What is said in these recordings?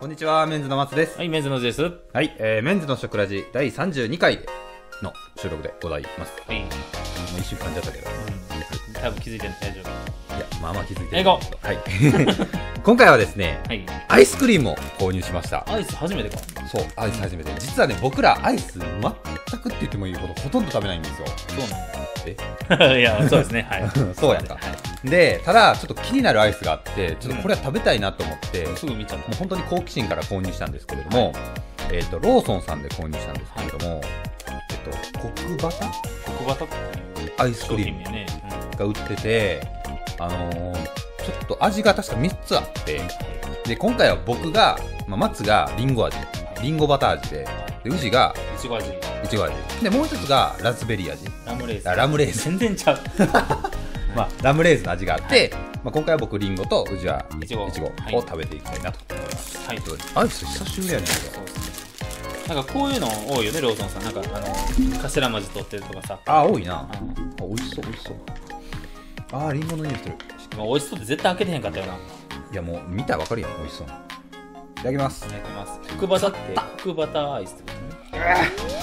こんにちは、メンズの松です。 はい、メンズのです。 はい、メンズの食ラジ第32回の収録でございます。 はい。 もう一瞬噛んじゃったけど。 多分気づいてる大丈夫。 いや、まあまあ気づいてる。 英語はい。今回はですね、 はい。 アイスクリームを購入しました。 アイス初めてか。 そう、アイス初めて。実はね、僕らアイス全くって言ってもいいほどほとんど食べないんですよ。 そうなんだ。いや、そうですね。はい。 そうやんか。で、ただ、ちょっと気になるアイスがあって、ちょっとこれは食べたいなと思って、 すぐ見ちゃった。 もう本当に好奇心から購入したんですけれども、ローソンさんで購入したんですけれども、コクバタコクバタっていうアイスクリームね。 が売ってて、ちょっと味が確か3つあって、で、今回は僕が、松がリンゴ味、リンゴバター味で、宇治がいちご味。 いちご味。で、もう一つがラズベリー味。 ラムレーズン。 ラムレーズン。 全然ちゃう。 ラムレーズンの味があって、今回は僕リンゴと宇治はいちごをはい食べていきたいなと思います。 はい。 アイス久しぶりやねんけど。 そうですね。なんかこういうの多いよね、ローソンさん。なんか頭文字取ってるとかさ。 多いな。美味しそう、美味しそう。リンゴの匂いする。 美味しそうって絶対開けてへんかったよな。 いや、もう見たらわかるやん、美味しそう。いただきます。 いただきます。コクバタってコクバターアイスってことね。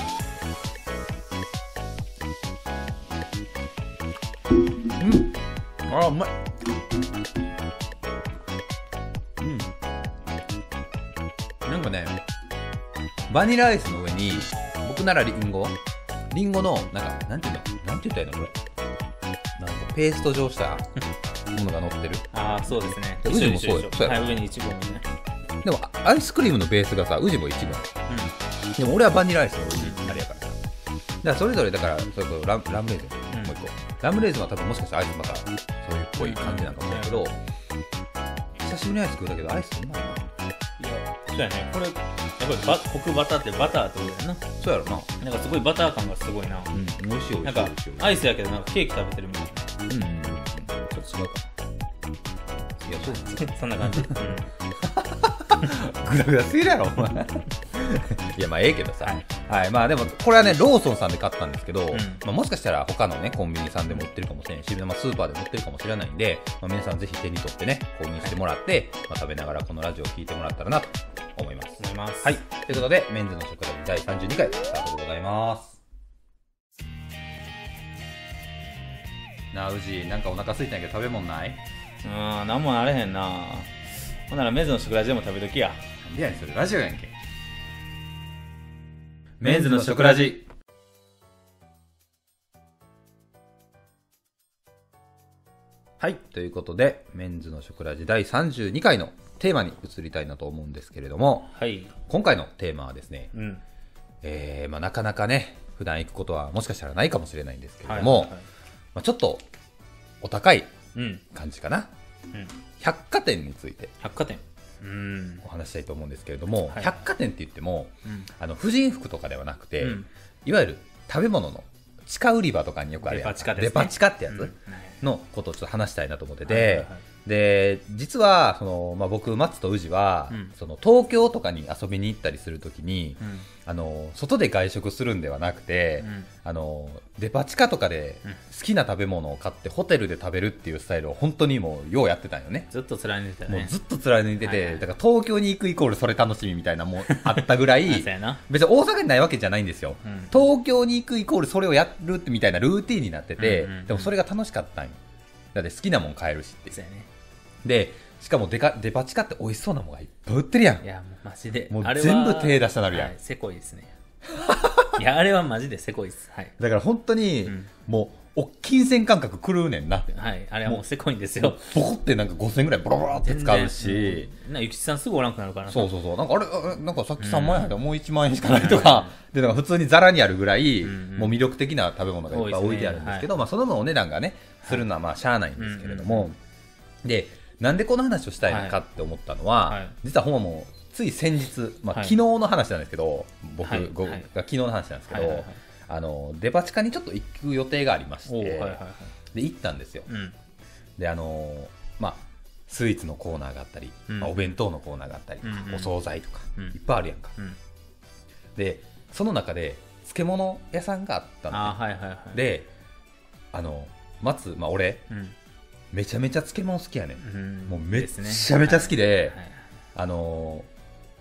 うまい。なんかね、バニラアイスの上に、僕ならリンゴの、なんて言ったらいいのこれ。なんかペースト状したものが乗ってる。 そうですね。 宇治もそうよ。 はい、上にイチゴもね。 でも、アイスクリームのベースがさ、宇治もイチゴ。でも俺はバニラアイスの上にあれやからさ。だからそれぞれ、それこそラムレーズン、もう一個。ラムレーズンは多分もしかしたらアイスまたそういうっぽい感じなんかもしれないけど、久しぶりにアイス食うだけどアイスうまいな。 いや、そうやね。これ、やっぱりコクバタってバターってことだよな。 そうやろな。 なんかすごいバター感がすごいな。 美味しい。 なんかアイスやけどなんかケーキ食べてるみたいな。 ちょっと違うか。いや、そうですね。 そんな感じ。 グダグダすぎるやろ、お前。いや、ええけどさ。はい。でも、これはね、ローソンさんで買ったんですけど、もしかしたら他のね、コンビニさんでも売ってるかもしれないし、スーパーでも売ってるかもしれないんで、皆さんぜひ手に取ってね、購入してもらって、食べながらこのラジオを聞いてもらったらなと思います。はい。ということで、メンズの食ラジ第32回スタートでございます。なあ、宇治、なんかお腹空いたんやけど食べ物ない？ なんもなれへんな。ほんならメンズの食ラジでも食べときや。 なんでやねん、それラジオやんけ。メンズの食ラジ。はい、ということで、メンズの食ラジ第32回のテーマに移りたいなと思うんですけれども、 はい。 今回のテーマはですね、なかなかね、普段行くことはもしかしたらないかもしれないんですけれども、ちょっとお高い感じかな。百貨店についてお話したいと思うんですけれども、百貨店って言っても、婦人服とかではなくて、いわゆる食べ物の地下売り場とかによくあるやつ、デパ地下ってやつのことをちょっと話したいなと思ってて、で、実は僕松と宇治は、東京とかに遊びに行ったりするときに、外で外食するんではなくて、デパ地下とかで好きな食べ物を買ってホテルで食べるっていうスタイルを本当にもうようやってたんよね。 ずっと貫いてたね。 もうずっと貫いてて、だから東京に行くイコールそれ楽しみみたいなもあったぐらい別に大阪にないわけじゃないんですよ。東京に行くイコールそれをやるってみたいなルーティンになってて、でもそれが楽しかったんよ。だって好きなもん買えるしって。で、しかもデパ地下って美味しそうなもんがいっぱい売ってるやん。 いや、もうマジで。 もう全部手出したなるやん。 せこいですね。いや、あれはマジでせこいです。 だから本当に、もう、金銭感覚狂うねんな。 はい、あれはもうせこいんですよ。 ボコってなんか5000円ぐらいボロボロって使うし。 ゆきちさんすぐおらんくなるからな。 そう。なんかなんかさっき3万円入ったらもう1万円しかないとか、で、なんか普通にザラにあるぐらい、もう魅力的な食べ物がいっぱい置いてあるんですけど、その分お値段がね、するのはしゃあないんですけれども、で、なんでこの話をしたいのかって思ったのは、実はほんまもう、つい先日、昨日の話なんですけど、僕が昨日の話なんですけど、デパ地下にちょっと行く予定がありまして、で、行ったんですよ。で、スイーツのコーナーがあったり、お弁当のコーナーがあったりとか、お惣菜とか、いっぱいあるやんか。で、その中で、漬物屋さんがあったので、松、俺、めちゃめちゃ漬物好きやねん。もうめっちゃめちゃ好きで、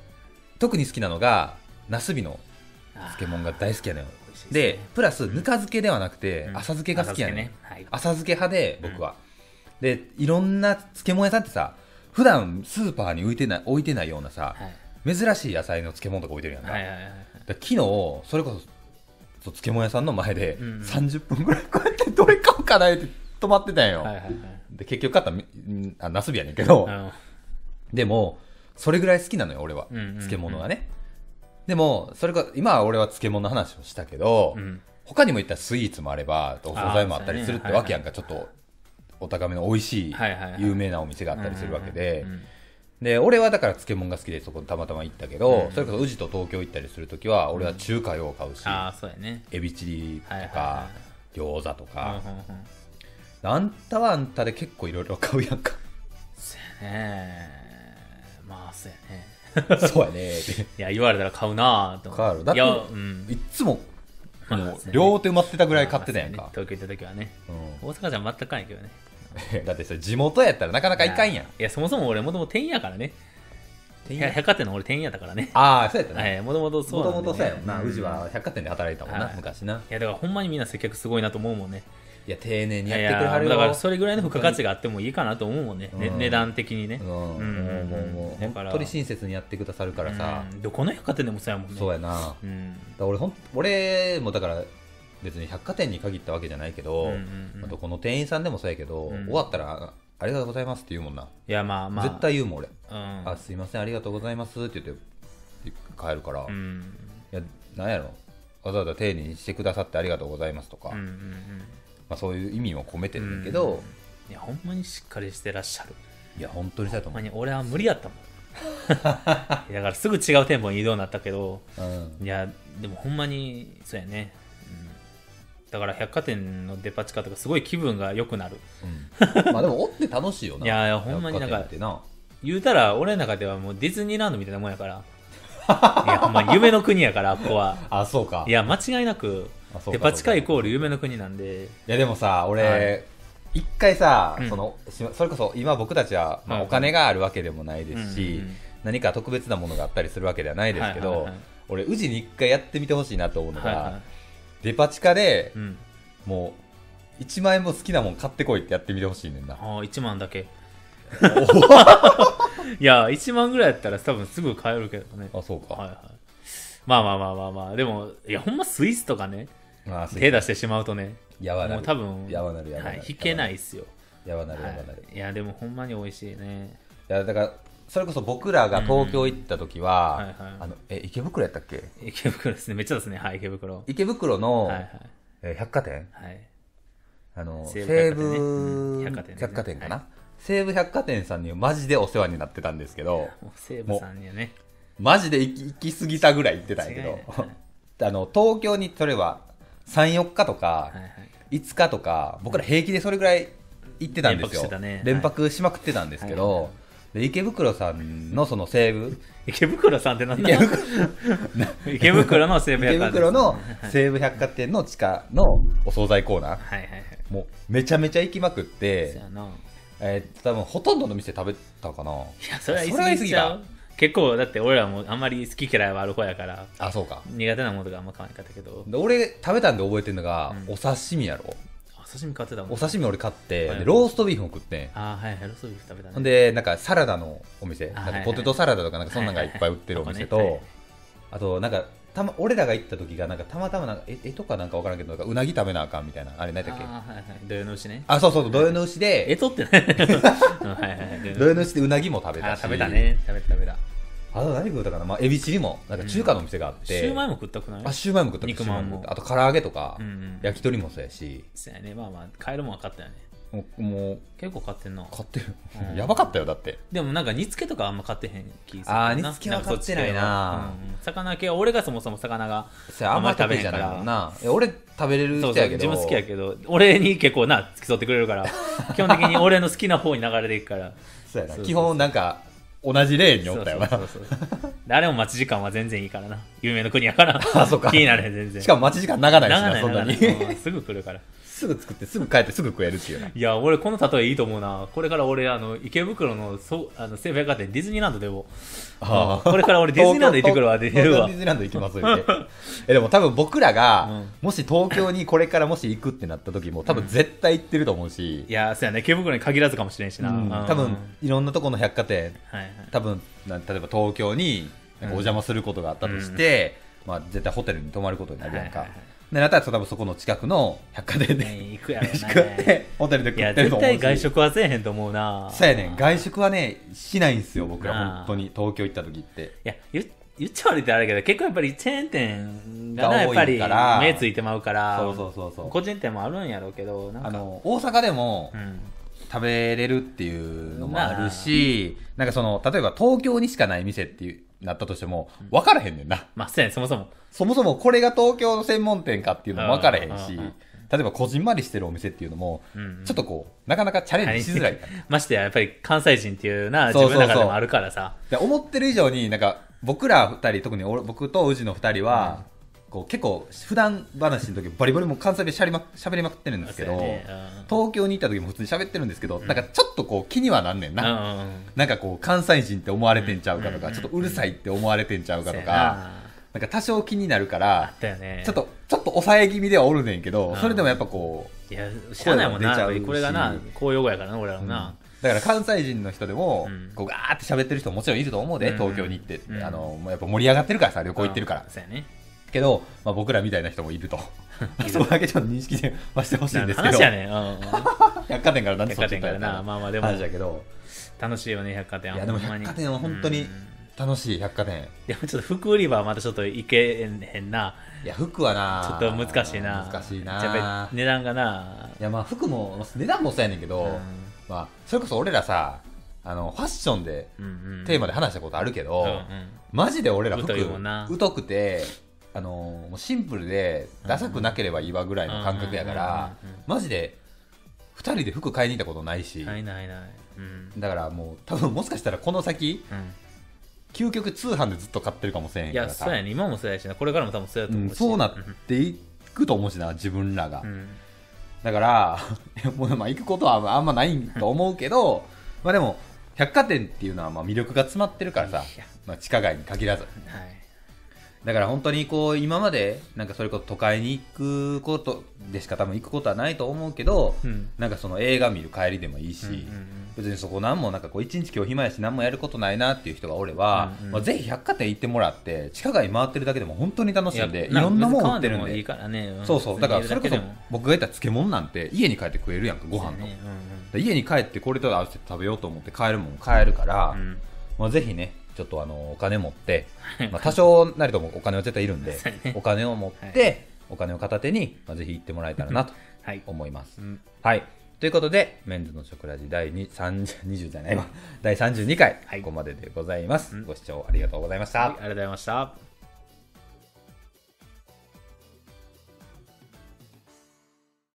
特に好きなのがナスビの漬物が大好きやねん。でプラスぬか漬けではなくて浅漬けが好きやねん。浅漬け派で僕は、でいろんな漬物屋さんってさ、普段スーパーに置いてないようなさ、珍しい野菜の漬物とか置いてるやんか。昨日それこそ漬物屋さんの前で30分ぐらいこうやってどれ買おうかなって止まってたんよ。で結局買ったナスビやねんけど、でもそれぐらい好きなのよ俺は、漬物がね。でもそれか今は俺は漬物の話をしたけど、他にも言ったらスイーツもあればお惣菜もあったりするってわけやんか。ちょっとお高めの美味しい有名なお店があったりするわけで、で俺はだから漬物が好きでそこたまたま行ったけど、それこそ宇治と東京行ったりするときは俺は中華用を買うし、エビチリとか餃子とか、あんたはあんたで結構いろいろ買うやんか。 そうやね、まあそうやねそうやねいや言われたら買うなと思って。だっていつも両手埋まってたぐらい買ってたやんか。 東京行った時はね、大阪じゃ全く買えんけどねだってそれ地元やったらなかなかいかんやん。 いやそもそも俺もともと店員やからね。百貨店の俺店員やったからね。 ああそうやったね。 もともとそうなんだよね。 もともとそうやもんな。宇治は百貨店で働いたもんな昔な。 いやだからほんまにみんな接客すごいなと思うもんね。 いや丁寧にやってくれはるよ。 だからそれぐらいの付加価値があってもいいかなと思うもんね。値段的にね。 もう本当に親切にやってくださるからさ。 どこの百貨店でもそうやもんね。 そうやな。俺もだから別に百貨店に限ったわけじゃないけど、どこの店員さんでもそうやけど、終わったらありがとうございますって言うもんな。 いやまあまあ絶対言うもん俺。あすいませんありがとうございますって言って帰るから。いやなんやろ、わざわざ丁寧にしてくださってありがとうございますとか、そういう意味も込めてるんだけど、 いやほんまにしっかりしてらっしゃる。 いや本当にそうやと思う。 俺は無理やったもんだからすぐ違う店舗に移動になったけど、いやでもほんまにそうやね。だから百貨店のデパ地下とかすごい気分が良くなる、 まあでもおって楽しいよな。 いやほんまになんか言うたら俺の中ではもうディズニーランドみたいなもんやからいやほんまに夢の国やからここは。 あそうか。 いや間違いなくデパ地下イコール夢の国なんで。 いやでもさ俺一回さ、それこそ今僕たちはお金があるわけでもないですし、何か特別なものがあったりするわけではないですけど、俺宇治に一回やってみてほしいなと思うのが、デパ地下で、もう1万円も好きなもん買ってこいってやってみてほしいねんな。 1万だけいや1万ぐらいやったら多分すぐ買えるけどね。 あそうか。 まあでもいやほんまスイスとかね、手出してしまうとねもう多分引けないっすよ。 やばなる。 いやでもほんまに美味しいね。 いやだからそれこそ僕らが東京行った時は、池袋やったっけ。 池袋ですね。めっちゃですね。 池袋の百貨店、西武百貨店かな。西武百貨店さんにマジでお世話になってたんですけど、 西武さんにはねマジで行き過ぎたぐらい行ってたんやけど東京にそれは3、4日とか5日とか僕ら平気でそれぐらい行ってたんですよ。連泊しまくってたんですけど、で池袋さんのその西武池袋さんってなんだ池袋の西武百貨店、 池袋の西武百貨店の地下のお惣菜コーナー、もうめちゃめちゃ行きまくって、多分ほとんどの店食べたかな。いやそれは言い過ぎちゃう。結構だって俺らもあんまり好き嫌いはある方やから。 あそうか。 苦手なものとかあんま買わなかったけど、 俺食べたんで覚えてるのが、お刺身やろ。 お刺身買ってたもん。 お刺身俺買って、ローストビーフも食ってん。 ローストビーフ食べたね。 でなんかサラダのお店、ポテトサラダとかなんかそんなのがいっぱい売ってるお店と、あとなんか俺らが行った時がなんかたまたまなんかとかなんか分からんけど、なんかうなぎ食べなあかんみたいな、あれ何だっけ。 土用の牛ね。 あそうそう、土用の牛でってね土用の牛でうなぎも食べたし。 食べたね。食べた。 あと何食ったかな。エビチリもなんか中華のお店があって、 シューマイも食ったくない。 シューマイも食った。 肉まんも。 あと唐揚げとか焼き鳥もそうやし。 そうやね。まあ買えるもんは買ったよね。 もう結構買ってんの。 買ってる。やばかったよだって。 でもなんか煮付けとかあんま買ってへん気するな。煮付けは買ってないな。 魚系は俺がそもそも魚があんまり食べへんからな。俺食べれる人やけど。 自分好きやけど、俺に結構付き添ってくれるから基本的に俺の好きな方に流れていくから。 そうやな。基本なんか同じレーンにおったよな。 そうであれも待ち時間は全然いいからな。夢の国やから。 あ、そうか。 気になれ全然。 しかも待ち時間長ないしな、そんなに。 すぐ来るから。 すぐ作って、すぐ帰って、すぐ食えるっていうな。 いや、俺この例えいいと思うな。これから俺、池袋の西武百貨店ディズニーランドでも。これから俺ディズニーランド行ってくるわ、出てるわ。 ディズニーランド行きますよって。でも多分僕らが、もし東京にこれからもし行くってなった時も、多分絶対行ってると思うし。 いや、そうやね。池袋に限らずかもしれんしな。 多分、いろんなとこの百貨店、多分、例えば東京にお邪魔することがあったとして、まあ絶対ホテルに泊まることになるやんか。でなったら多分そこの近くの百貨店で行くやろね。 食ってホテルで食ってると思うし。 いや絶対外食はせえへんと思うな。 そうやねん、外食はねしないんですよ僕ら本当に東京行った時って。 いや言っちゃ悪いってあれだけど結構やっぱりチェーン店がなやっぱり目ついてまうから。そう個人店もあるんやろうけどなんか大阪でも、食べれるっていうのもあるし、なんかその例えば東京にしかない店っていうなったとしても分からへんねんな。 まあそうやね、そもそもこれが東京の専門店かっていうのも分からへんし、例えばこじんまりしてるお店っていうのもちょっとこうなかなかチャレンジしづらいましてややっぱり関西人っていうな自分の中でもあるからさ。 で思ってる以上になんか僕ら二人、特に僕と宇治の二人は、こう結構普段話の時バリバリも関西弁しゃべりまくってるんですけど、東京に行った時も普通に喋ってるんですけど、なんかちょっとこう気にはなんねんな。なんかこう関西人って思われてんちゃうかとか、ちょっとうるさいって思われてんちゃうかとか、なんか多少気になるからちょっと抑え気味ではおるねんけど、それでもやっぱこういや知らないもんな。これがな公用語やからな俺らもな。 だから関西人の人でもこうガーって喋ってる人ももちろんいると思うで、東京に行ってもうやっぱ盛り上がってるからさ、旅行行ってるから。けど、まあ、僕らみたいな人もいるとそこだけちょっと認識はしてほしいんですけど。 話やね百貨店から何でそっちからな。まあまあでも話だけど楽しいよね百貨店は。 いやでも百貨店は本当に楽しい。百貨店でもちょっと服売り場はまたちょっといけへんな。 いや服はなちょっと難しいな。やっぱり値段がな。 いやまあ服も値段もそうやねんけど、まあそれこそ俺らさファッションでテーマで話したことあるけど、マジで俺ら服疎くてもうシンプルでダサくなければいいわぐらいの感覚やから、マジで2人で服買いに行ったことないし、だからもう多分もしかしたらこの先、究極通販でずっと買ってるかもしれへんからさ。 いやそうやね、今もそうやしな、これからも多分そうやと思うし、 そうなっていくと思うしな自分らが、だからもうまあ行くことはあんまないと思うけどまあでも百貨店っていうのはまあ魅力が詰まってるからさ、まあ、地下街に限らず、だから本当にこう今までなんかそれこそ都会に行くことでしか多分行くことはないと思うけど、なんかその映画見る帰りでもいいし、別にそこなんもなんかこう一日今日暇やし何もやることないなっていう人がおれば、まあ、ぜひ百貨店行ってもらって地下街回ってるだけでも本当に楽しいんで、いろんなもん売ってるんで、 いいからね、 そうそう、だからそれこそ僕が言った漬物なんて家に帰って食えるやんか、ご飯の、家に帰ってこれと合わせて食べようと思って買えるもん買えるから、まあ、ぜひねちょっとお金持って、まあ、多少なりともお金は絶対いるんでお金を持って、お金を片手に、まあ、ぜひ行ってもらえたらなと思います。はい、ということでメンズの食ラジ第20じゃないわ第32回、ここまででございます。ご視聴ありがとうございました。 ありがとうございました。